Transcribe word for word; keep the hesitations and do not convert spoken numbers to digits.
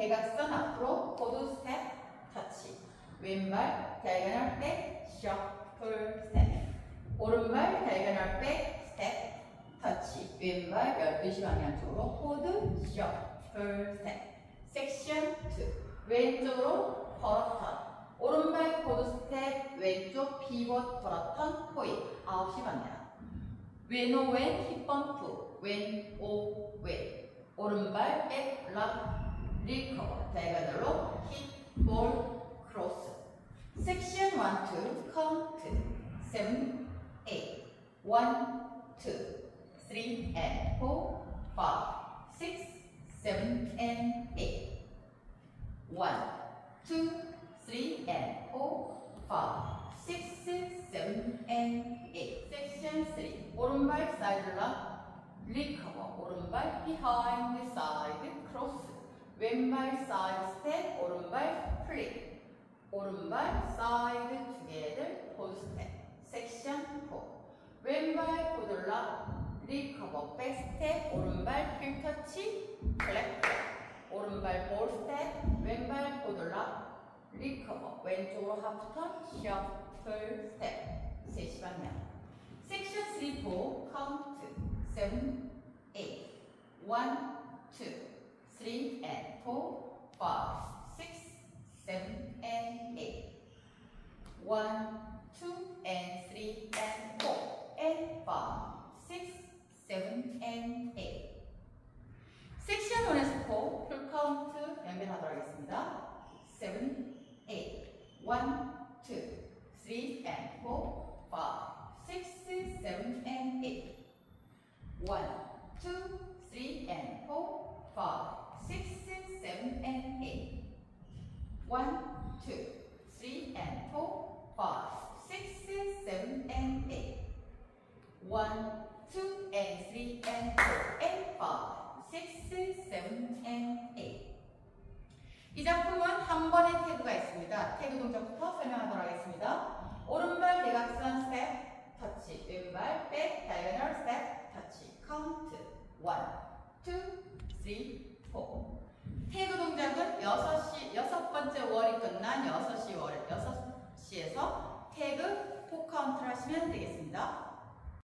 대각선 앞으로 포드 스텝 터치. 왼발 다이어널 백 셔플 스텝. 오른발 다이어널 백 스텝 터치. 왼발 열두 시 방향 쪽으로 포드 셔플 스텝. 섹션 이. 왼쪽으로 버러턴. 오른발 포드 스텝, 왼쪽 피벗 버러턴 포인. 아홉 시 방향. 왼오 왼 힙 범프. 왼오 왼. 오른발 백 락 리커버. 다이어널로 힙 볼 크로스. 섹션 일, 이 카운트. 칠, 팔. 일, 이, 삼, and four, five, six, seven, and eight. one, two, three, and four, five, six, seven, and eight. Section three. 오른발 사이드 락 리커버. 오른발 behind side cross. 왼발 사이드 스텝. 오른발 플립. 오른발 사이드 together 포드 스텝. 섹션 사. 왼발 포들락 리커버 백스텝. 오른발 힐 터치 플랫. 오른발 볼 스텝. 왼발 포들락 리커버. 왼쪽으로 하프턴 셔플 스텝. 세 시 방향. 섹션 삼, 사 카운트. 칠, 팔. 일, 이, three, and four, five, six, seven, and eight. one, two, and three, and four, and five, six, seven, and eight. 섹션 일에서 사, 풀 카운트 연결하도록 하겠습니다. seven, eight, one, two, three, and four, five, six, seven, and eight. one, two, three, and four, five, six, seven, and eight. one, two, three, and four, five, six, seven, and eight. one, two, and three, and four, and five, six, seven, and eight. 이 작품은 한 번의 태그가 있습니다. 태그 동작부터 설명하도록 하겠습니다. 오른발 대각선 스텝 터치, 왼발 백 다이어널 스텝 터치. 카운트 one, two, three, four. 태그 동작은 여섯 시, 여섯 번째 월이 끝난 여섯 시 월, 여섯 시에서 태그 사 카운트를 하시면 되겠습니다.